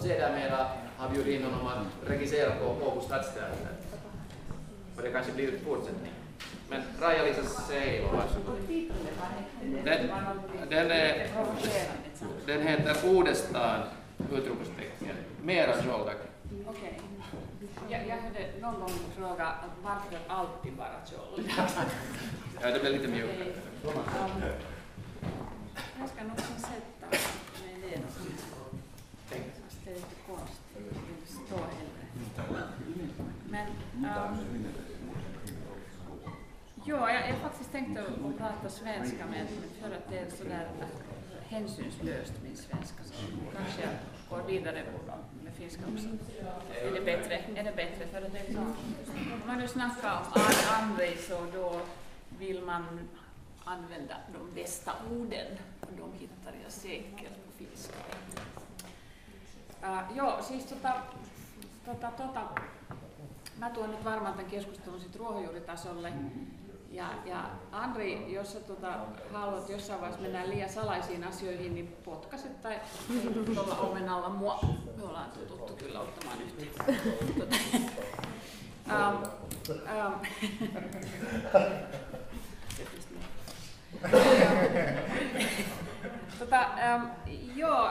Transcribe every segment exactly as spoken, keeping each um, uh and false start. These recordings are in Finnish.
sedermera har bjudit in honom att regissera på Åbo stadsteater. Och det kanske blir en fortsättning. Men Raija-Liisa Seilo, varsågod. Den, den, är, den heter Uudestaan, utropstecken. Mera Zoldak. Okej. Jag, jag hade någon gång frågat varför alltid bara Zoldak? Ja, det blir lite mjukare. Jag ska nog sätta mig ner någonstans. Det är lite konstigt. Det står heller. Men um, ja, jag, jag faktiskt tänkte att prata svenska med för att det är sådär hänsynslöst min svenska. Så kanske jag går vidare med finska också. Är det bättre? Är det bättre? För att det är så. Om man nu snackar om Andrei så då vill man använda de bästa orden och de hittar jag säkert på finska. Uh, joo, siis tota, tota, tota, mä tuon nyt varmaan tämän keskustelun sit ruohonjuuritasolle. Ja, ja Andri, jos sä tota, haluat jossain vaiheessa mennä liian salaisiin asioihin, niin potkaset tai tuolla omenalla mua. Me ollaan tututtu kyllä ottamaan yhteen. Tota, um, um, tota, um, joo,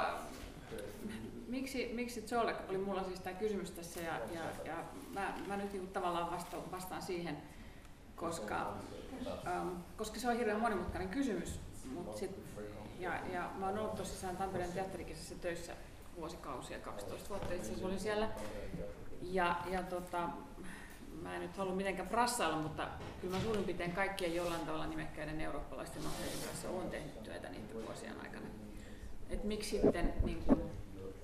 miksi, miksi Zolek oli mulla siis tämä kysymys tässä ja, ja, ja mä, mä nyt niin tavallaan vastaan, vastaan siihen, koska, um, koska se on hirveän monimutkainen kysymys. Mut sit, ja, ja mä oon ollut tosissaan Tampereen teatterikesässä töissä vuosikausia, kaksitoista vuotta itse asiassa olin siellä. Ja, ja tota, mä en nyt halua mitenkään prassailla, mutta kyllä mä suurin piirtein kaikkien jollain tavalla nimekkäiden eurooppalaisten ohjaajien kanssa olen tehnyt työtä niiden vuosien aikana. Et miksi sitten niin kun,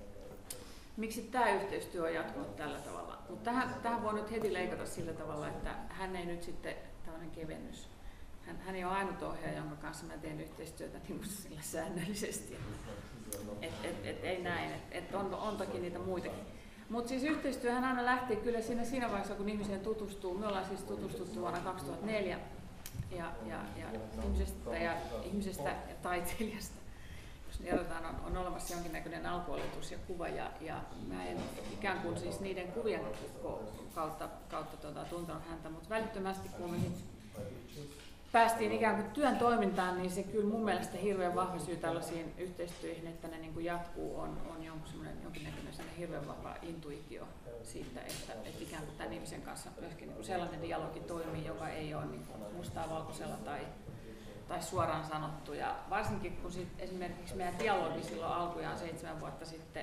miksi tämä yhteistyö on jatkunut tällä tavalla? Mutta tähän, tähän voi nyt heti leikata sillä tavalla, että hän ei nyt sitten, tällainen kevennys, hän, hän ei ole ainut ohjaaja, jonka kanssa mä teen yhteistyötä niin sillä säännöllisesti. Et, et, et, ei näin, et, et on, on toki niitä muitakin. Mutta siis yhteistyöhän aina lähti kyllä siinä, siinä vaiheessa, kun ihmiseen tutustuu. Me ollaan siis tutustuttu vuonna kaksituhattaneljä ja, ja, ja, ihmisestä, ja ihmisestä ja taiteilijasta. Jos erotaan, on, on olemassa jonkinnäköinen alkuoletus ja kuva ja, ja mä en ikään kuin siis niiden kuvien kautta, kautta tuota, tuntenut häntä, mutta välittömästi kun me päästiin ikään kuin työn toimintaan, niin se kyllä mun mielestä hirveän vahva syy tällaisiin yhteistyöihin, että ne niin kuin jatkuu, on, on jonkinnäköinen hirveän vahva intuitio siitä, että, että ikään kuin tämän ihmisen kanssa myöskin niin sellainen dialogi toimii, joka ei ole niin kuin mustaa valkoisella tai, tai suoraan sanottu. Ja varsinkin kun sit esimerkiksi meidän dialogi silloin alkujaan seitsemän vuotta sitten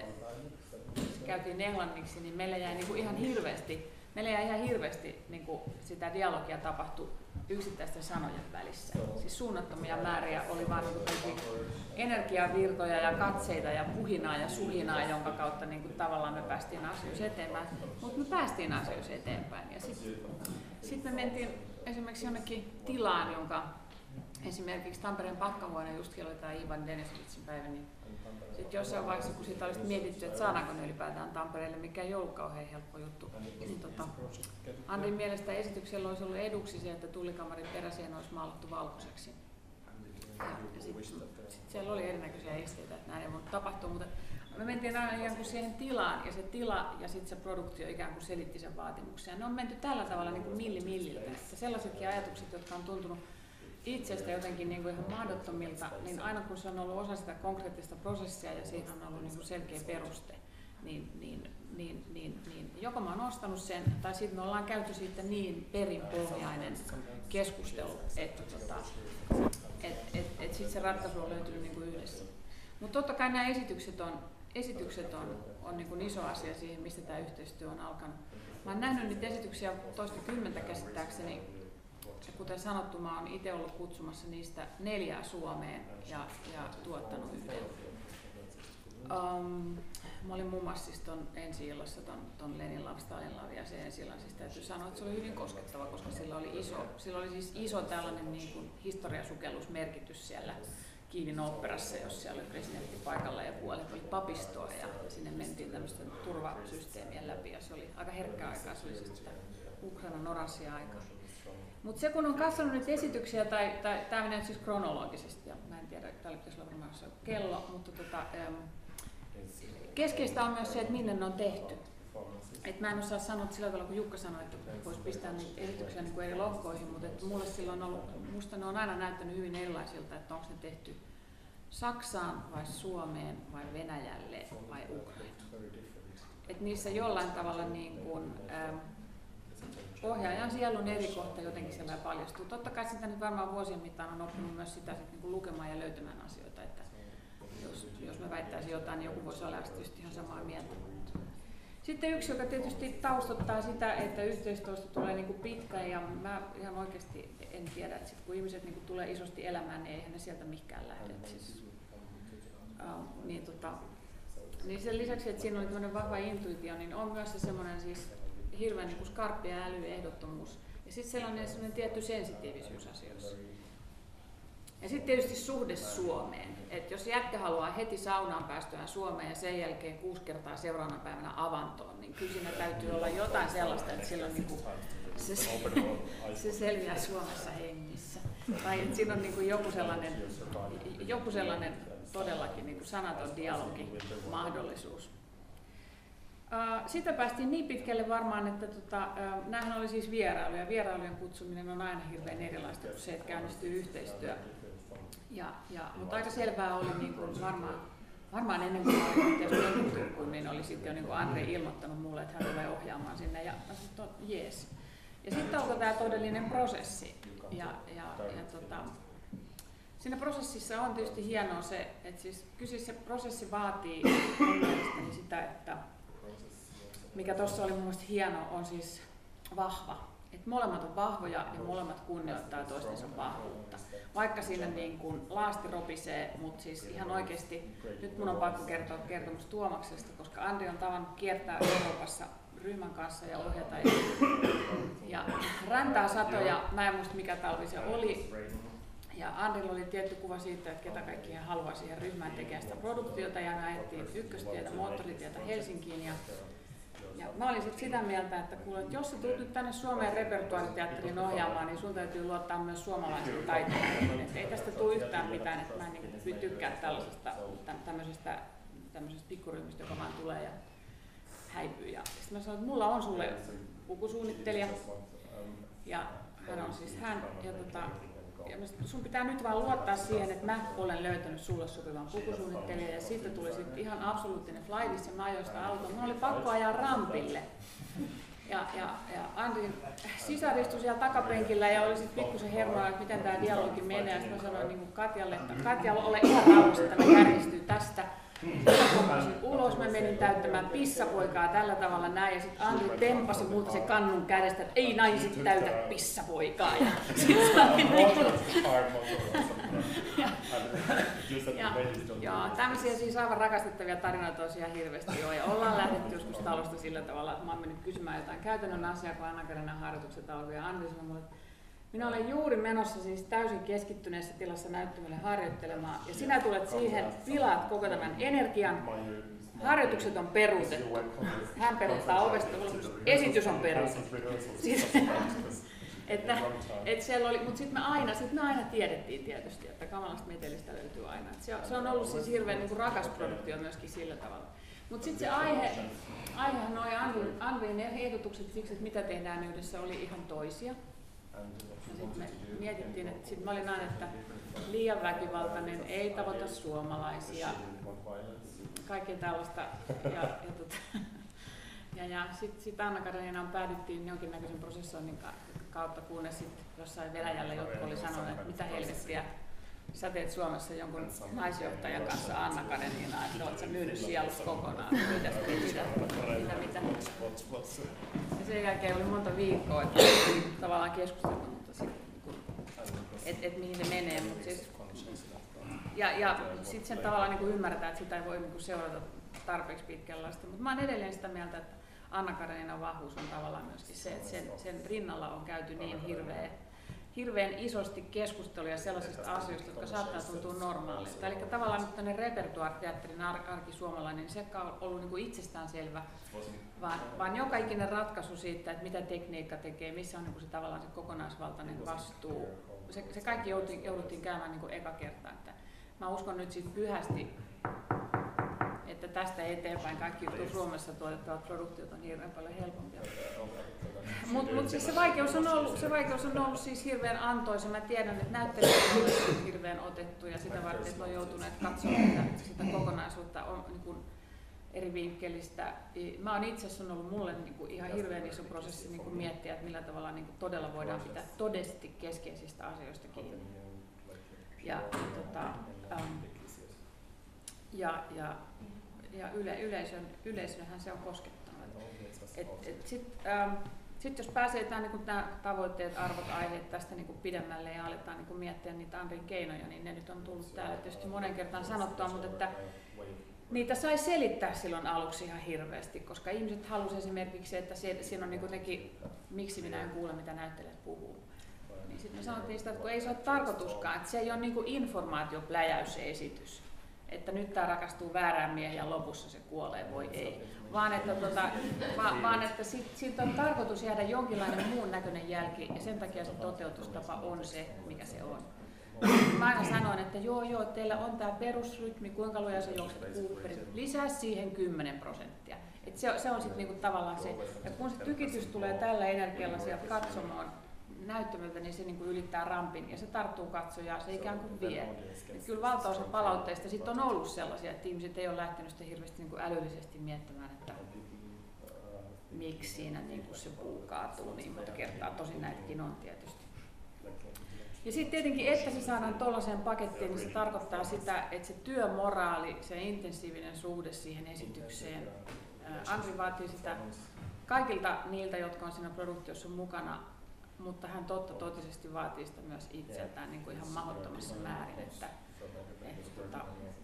se käytiin englanniksi, niin meillä jäi niin kuin ihan hirveästi, meillä jäi ihan hirveästi niin kuin sitä dialogia tapahtui yksittäisten sanojen välissä. Siis suunnattomia määriä oli vain niin energiavirtoja ja katseita ja puhinaa ja suhinaa, jonka kautta niin kuin tavallaan me päästiin asioissa eteenpäin. Mutta me päästiin asioissa eteenpäin. Ja sitten sit me mentiin esimerkiksi jonnekin tilaan, jonka esimerkiksi Tampereen Pakkahuone just oli tämä Ivan Denisovitsin päivä, niin sitten jossain vaiheessa, kun siitä olisi mietitty, että saadaanko ne ylipäätään Tampereelle, mikä ei ollut kauhean helppo juttu, niin tota, Andrin mielestä esityksellä olisi ollut eduksi se, että tullikamarin peräseen olisi maalattu valkoiseksi. Ja, ja sitten sit siellä oli erinäköisiä esteitä, että näin ei voinut tapahtua, mutta me mentiin aina ikään kuin siihen tilaan, ja se tila ja sitten se produktio ikään kuin selitti sen vaatimuksen. Ja ne on menty tällä tavalla niin kuin milli milliltä, että sellaisetkin ajatukset, jotka on tuntunut itsestä jotenkin niin kuin ihan mahdottomilta, niin aina kun se on ollut osa sitä konkreettista prosessia ja siihen on ollut niin kuin selkeä peruste, niin, niin, niin, niin, niin joko mä oon ostanut sen, tai sitten me ollaan käyty siitä niin perinpohjainen keskustelu, että tota, et, et, et sitten se ratkaisu on löytynyt niin kuin yhdessä. Mutta totta kai nämä esitykset on, esitykset on, on niin kuin iso asia siihen, mistä tämä yhteistyö on alkanut. Mä oon nähnyt niitä esityksiä toista kymmentä käsittääkseni. Ja kuten sanottu, mä oon itse ollut kutsumassa niistä neljää Suomeen ja, ja tuottanut yhden. Um, mä olin muun muassa siis ton ensi-illassa ton, ton Lenin Love, Stalin Love ja se ensi-illan, siis täytyy sanoa, että se oli hyvin koskettava, koska sillä oli iso, sillä oli siis iso tällainen niin kuin historiasukellusmerkitys siellä Kiivin oopperassa, jos siellä oli presidentti paikalla ja puolet oli papistoa ja sinne mentiin tämmöisten turvasysteemien läpi ja se oli aika herkkää aikaa, se oli siis sitä Ukrainan oranssia aikaa. Mutta se kun on katsonut nyt esityksiä, tai, tai tämä menee siis kronologisesti, ja mä en tiedä, täällä pitäisi olla varmaan kello, mutta tota, äm, keskeistä on myös se, että minne ne on tehty. Et mä en osaa sanoa sillä tavalla, kun Jukka sanoi, että voisi pistää niitä esityksiä niin kuin eri lohkoihin, mutta että mulle silloin on ollut, musta ne on aina näyttänyt hyvin erilaisilta, että onko ne tehty Saksaan vai Suomeen vai Venäjälle vai Ukrainaan. Et niissä jollain tavalla niin kuin, ähm, ohjaajan sielun eri kohta jotenkin siellä paljastuu. Totta kai sitä nyt varmaan vuosien mittaan on oppinut myös sitä sit niin kuin lukemaan ja löytämään asioita, että jos, jos mä väittäisin jotain, niin joku voisi olla tietysti ihan samaa mieltä. Sitten yksi, joka tietysti taustottaa sitä, että yhteistyöstä tulee niin kuin pitkä, ja mä ihan oikeasti en tiedä, että sit kun ihmiset niin kuin tulee isosti elämään, niin eihän ne sieltä mihinkään lähde. Siis, uh, niin, tota, niin sen lisäksi, että siinä oli tämmöinen vahva intuitio, niin on myös se semmoinen siis hirveän niin kuin skarppi ja äly, ehdottomuus. Ja sitten sellainen, sellainen tietty sensitiivisyys asioissa. Ja sitten tietysti suhde Suomeen. Et jos jätkä haluaa heti saunaan päästyään Suomeen ja sen jälkeen kuusi kertaa seuraavana päivänä avantoon, niin kyllä siinä täytyy olla jotain sellaista, että silloin niinku se, se selviää Suomessa hengissä. Tai että siinä on niinku joku sellainen, joku sellainen todellakin niinku sanaton dialogi mahdollisuus. Sitä päästiin niin pitkälle varmaan, että tota, näähän oli siis vierailuja. Vierailujen kutsuminen on aina hirveän erilaista kuin se, että käynnistyy yhteistyö. Ja, ja, mutta aika selvää oli niin kuin varmaan, varmaan ennen kuin olin Turkuun, niin oli sitten jo niin kuin Andri ilmoittanut mulle, että hän tulee ohjaamaan sinne. Ja sitten jees. Ja sitten alkoi tämä todellinen prosessi. Ja, ja, ja tota, siinä prosessissa on tietysti hienoa se, että siis, kyllä se prosessi vaatii mielestäni sitä, että mikä tuossa oli mun mielestä hieno, on siis vahva. Et molemmat on vahvoja ja molemmat kunnioittaa toistensa vahvuutta. Vaikka siinä niin kuin laasti ropisee, mutta siis ihan oikeasti, nyt mun on pakko kertoa kertomus Tuomaksesta, koska Andri on tavannut kiertää Euroopassa ryhmän kanssa ja ohjata. Ja, ja räntää satoja, mä en muista mikä talvi se oli. Ja Andrilla oli tietty kuva siitä, että ketä kaikki hän haluaa siihen ryhmään tekemään sitä produktiota, ja me ajettiin ykköstietä, moottoritietä Helsinkiin. Ja Ja mä olin sit sitä mieltä, että, kuule, että jos sä tulet nyt tänne Suomeen repertuaariteatterin ohjaamaan, niin sun täytyy luottaa myös suomalaisiin taiteilijoihin. Että ei tästä tule yhtään mitään, että mä en niin tykkää tällaisesta tämmöisestä, tämmöisestä pikkuryhmistä, joka vaan tulee ja häipyy. Ja sitten mä sanoin, että mulla on sulle pukusuunnittelija, ja hän on siis hän. Ja tota, ja sun pitää nyt vaan luottaa siihen, että mä olen löytänyt sulle sopivan pukusuunnittelijan, ja siitä tuli sitten ihan absoluuttinen flightis, ja mä ajoin sitä autoa. Mun oli pakko ajaa rampille. Ja, ja, ja Andrin sisar istui siellä takapenkillä ja oli sitten pikkusen hermoilla, että miten tämä dialogi menee. Ja sitten mä sanoin niin kuin Katjalle, että Katja, ole ihan rauhassa, että mä kärjistyy tästä. Mä kompasin ulos, mä menin täyttämään pissapoikaa tällä tavalla näin, ja sitten Andri tempasi multa se kannun kädestä, että ei naiset täytä pissapoikaa. Ja ja, ja tämmöisiä siis aivan rakastettavia tarinoita on ihan hirveästi jo, ja ollaan lähdetty joskus talosta sillä tavalla, että mä oon mennyt kysymään jotain käytännön asiaa, kun Anna-Karinan harjoitukset alkoi, ja Andri sanoi mulle, että minä olen juuri menossa siis täysin keskittyneessä tilassa näyttämölle harjoittelemaan, ja sinä tulet siihen, pilaat koko tämän energian, harjoitukset on peruutettu. Hän peruuttaa ovesta, esitys on peruutettu. Että, et siellä oli, mutta sitten me aina, sit me aina tiedettiin tietysti, että kamalasta metelistä löytyy aina. Et se, se on ollut siis hirveän niin kuin rakas produktio myöskin sillä tavalla. Mutta sitten se aihe, aihehan oli Andrin, Andrin ehdotukset siksi, että mitä tehdään yhdessä, oli ihan toisia. Ja sitten me mietittiin, että sit mä olin aina, että liian väkivaltainen, ei tavoita suomalaisia, kaikkea tällaista. Ja, ja, tota, ja, ja sitten sit Anna-Karinaan päädyttiin jonkinnäköisen prosessoinnin kautta, kunnes sitten jossain Venäjällä jotkut oli sanonut, että mitä helvettiä, sä teet Suomessa jonkun naisjohtajan kanssa Anna-Karinaa, että oot sä myynyt sielusta kokonaan, mitä, mitä, mitä, mitä. Ja sen jälkeen oli monta viikkoa, että tavallaan keskusteltu, mutta sitten, että et mihin se menee. Mutta siis, ja ja sitten sen tavallaan niin ymmärretään, että sitä ei voi niin seurata tarpeeksi pitkällaista. Mutta mä oon edelleen sitä mieltä, että Anna-Karinan vahvuus on tavallaan myöskin se, että sen, sen rinnalla on käyty niin hirveä, hirveän isosti keskusteluja sellaisista asioista, jotka saattaa tuntua normaalilta. Eli tavallaan nyt tämmöinen repertuaariteatterin arki suomalainen, niin se ei ole ollut niin kuin itsestäänselvä, vaan, vaan joka ikinen ratkaisu siitä, että mitä tekniikka tekee, missä on niin kuin se, tavallaan se kokonaisvaltainen vastuu. Se, se kaikki jouduttiin, jouduttiin käymään niin kuin eka kertaa. Että mä uskon nyt siitä pyhästi, että tästä eteenpäin kaikki Suomessa tuotettavat produktiot on hirveän paljon helpompia. Mutta mut siis se vaikeus on ollut, se vaikeus on ollut siis hirveän antoisa. Mä tiedän, että näyttelijät on hirveän otettu ja sitä varten, että on joutuneet katsomaan sitä, sitä kokonaisuutta on, niin kuin eri vinkkelistä. Mä oon itse asiassa on ollut mulle niin kuin ihan hirveän iso prosessi niin kuin miettiä, että millä tavalla niin kuin todella voidaan pitää todellisesti keskeisistä asioista kiinni. Ja, tota, ähm, ja, ja, ja yle, yleisön, yleisönhän se on koskettanut. Sitten ähm, sit jos pääsee tämän, niin nämä tavoitteet, arvot, aiheet tästä niin kuin pidemmälle ja aletaan niin kuin miettiä niitä Anrin keinoja, niin ne nyt on tullut täällä tietysti monen kertaan sanottua, mutta että niitä sai selittää silloin aluksi ihan hirveästi, koska ihmiset halusivat esimerkiksi, että siinä on niin kuin nekin, miksi minä en kuule, mitä näyttelijät puhuu. Niin sitten me sanottiin sitä, että kun ei se ole tarkoituskaan, että se ei ole niin kuin informaatiopläjäys se esitys, että nyt tämä rakastuu väärään miehen ja lopussa se kuolee, voi ei. Vaan että, tota, va, vaan, että siitä, siitä on tarkoitus jäädä jonkinlainen muun näköinen jälki ja sen takia se toteutustapa on se, mikä se on. Mä aina sanoin, että joo joo, teillä on tämä perusrytmi, kuinka lujaa se juokset Cooperin, lisää siihen kymmenen prosenttia. Et se, se on sitten niinku tavallaan se, ja kun se tykitys tulee tällä energialla sieltä katsomaan näyttämöltä, niin se niinku ylittää rampin ja se tarttuu katsojaa, se ikään kuin vie. Et kyllä valtaosa palautteista sit on ollut sellaisia, että ihmiset ei ole lähtenyt sitä hirveästi niinku älyllisesti miettimään, että miksi siinä niinku se puu kaatuu niin monta kertaa, tosin näitäkin on tietysti. Ja sitten tietenkin, että se saadaan tuollaiseen pakettiin, niin se tarkoittaa sitä, että se työmoraali, se intensiivinen suhde siihen esitykseen, Anri vaatii sitä kaikilta niiltä, jotka on siinä produktiossa mukana, mutta hän totta totisesti vaatii sitä myös itseltään niin kuin ihan mahdottomassa määrin, että, että tota,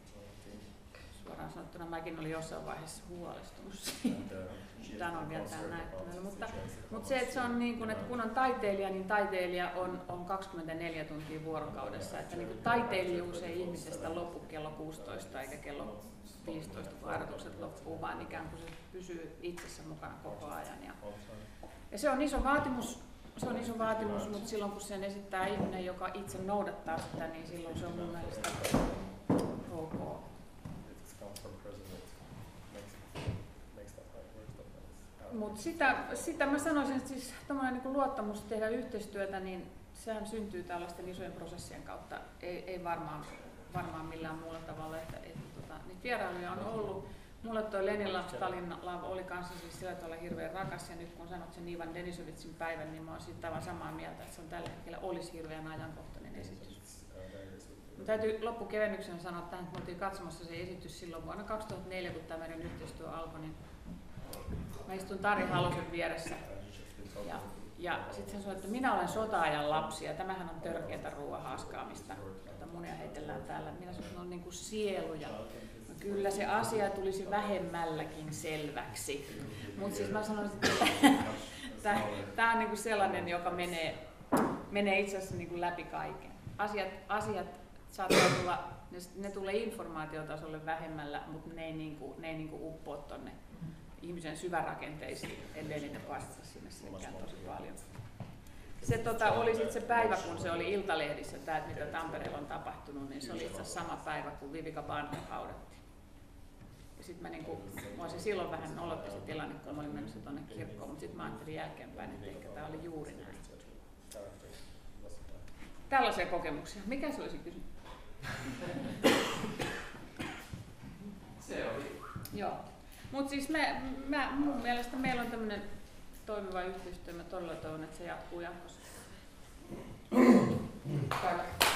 suoraan sanottuna mäkin olin jossain vaiheessa huolestunut siitä. Tämä on vielä täällä näyttämällä, mutta, mutta se, että se on niin kuin, että kun on taiteilija, niin taiteilija on, on kaksikymmentäneljä tuntia vuorokaudessa, että niin kuin taiteilijuus ei ihmisestä loppu kello kuusitoista eikä kello viisitoista, kun harjoitukset loppuu, vaan ikään kuin se pysyy itsessä mukana koko ajan. Ja, ja se on iso vaatimus, se on iso vaatimus, mutta silloin kun sen esittää ihminen, joka itse noudattaa sitä, niin silloin se on mun mielestä ok. Mutta sitä, sitä mä sanoisin, että siis tommoinen niin luottamus tehdä yhteistyötä, niin sehän syntyy tällaisten isojen prosessien kautta, ei, ei varmaan, varmaan millään muulla tavalla. Että, että, tota, niitä vierailuja on ollut. Mulle toi Lenin Love, Stalin Love oli kanssa siis sillä tavalla hirveän rakas, ja nyt kun sanot sen Ivan Denisovitsin päivän, niin mä oon siitä aivan samaa mieltä, että se on tällä hetkellä olisi hirveän ajankohtainen esitys. Mun täytyy loppukevennyksenä sanoa tähän, että me oltiin katsomassa se esitys silloin vuonna kaksituhattaneljä, kun tämä meidän yhteistyö alkoi, niin mä istun Tari Halosen vieressä ja, ja sitten hän sanoi, että minä olen sota-ajan lapsi ja tämähän on törkeätä ruoan haaskaamista, jota munia heitellään täällä. Minä sanoin, että ne on niin kuin sieluja. No, kyllä se asia tulisi vähemmälläkin selväksi. Mutta siis mä sanoin, että tämä on niin kuin sellainen, joka menee, menee itse asiassa niin kuin läpi kaiken. Asiat, asiat saattaa tulla, ne, ne tulee informaatiotasolle vähemmällä, mutta ne ei, niin kuin, ne ei niin kuin uppoa tonne ihmisen syvärakenteisiin, ellei niitä vastata sinne senkään tosi paljon. Se tota, oli sitten se päivä, kun se oli Iltalehdissä, tämä, mitä Tampereella on tapahtunut, niin se oli itse asiassa sama päivä, kun Vivica Bardem haudattiin. Ja sitten mä niinku, mua se silloin vähän nolotti se tilanne, kun mä olin menossa tuonne kirkkoon, mutta sitten mä ajattelin jälkeenpäin, että ehkä tämä oli juuri näin. Tällaisia kokemuksia. Mikä se olisi kysymys? Se oli. Joo. Mutta siis me, mä, mun mielestä meillä on tämmöinen toimiva yhteistyö, mä todella toivon, että se jatkuu jatkossa.